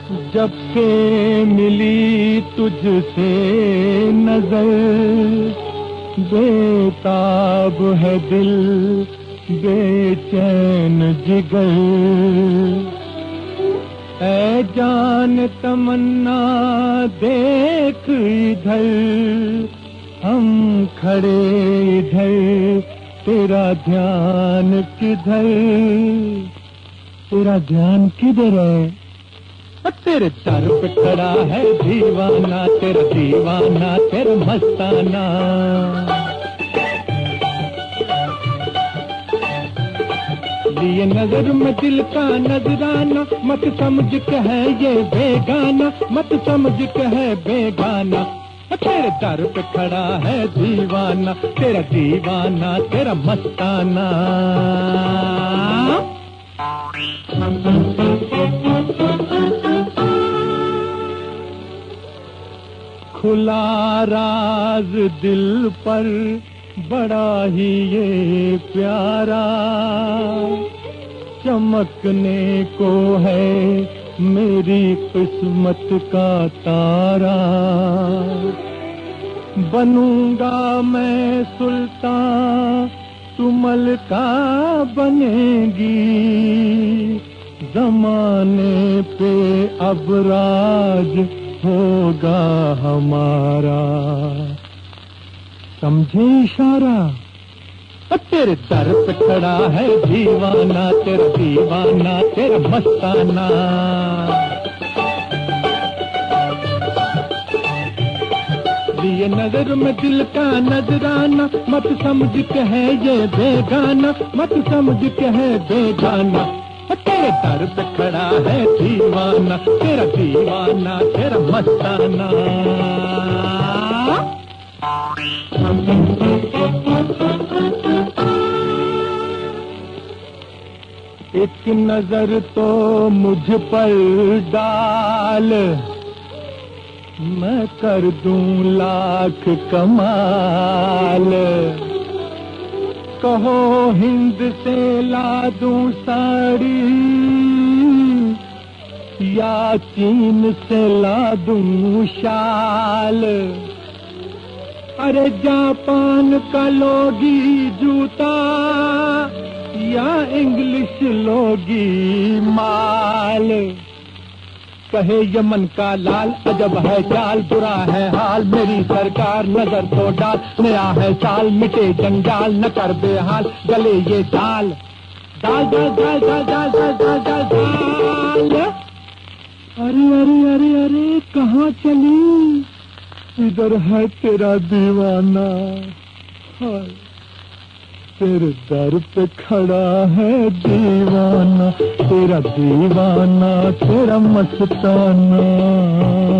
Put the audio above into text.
जब से मिली तुझसे नजर, बेताब है दिल बेचैन जिगर। ऐ जान तमन्ना देख इधर, हम खड़े इधर, तेरा ध्यान किधर, तेरा ध्यान किधर है? तेरे दर पे खड़ा है दीवाना, तेरा दीवाना, तेरा मस्ताना। लिए नजर में दिल का नजराना, मत समझ के है ये बेगाना, मत समझ के है बेगाना। तेरे दर पे खड़ा है दीवाना, तेरा दीवाना, तेरा मस्ताना। खुला राज दिल पर बड़ा ही ये प्यारा, चमकने को है मेरी किस्मत का तारा। बनूंगा मैं सुल्तान, तू मलका बनेगी, जमाने पे अब राज होगा हमारा। समझे इशारा? तेरे दर पे खड़ा है दीवाना, तेरा दीवाना, तेरा मस्ताना। लिए नजर में दिल का नजराना, मत समझ के है ये बेगाना, मत समझ के है बेगाना। तेरे दर पे खड़ा है दीवाना, तेरा दीवाना, तेरा मस्ताना। एक नजर तो मुझ पर डाल, मैं कर दूं लाख कमाल। कहो हिंद से ला दूं साड़ी, या चीन से ला दूं शाल। अरे जापान का लोगी जूता, या इंग्लिश लोगी माल। कहे यमन का लाल अजब है चाल, बुरा है हाल मेरी सरकार नजर तो डाल। नया है साल मिटे जंजाल, न कर बेहाल गले ये दाल। दाल दाल दाल दाल दाल दाल दाल दाल दाल। अरे अरे अरे अरे कहाँ चली? इधर है तेरा दीवाना, हाय तेरे दर पे खड़ा है दीवाना, तेरा दीवाना, तेरा मस्ताना।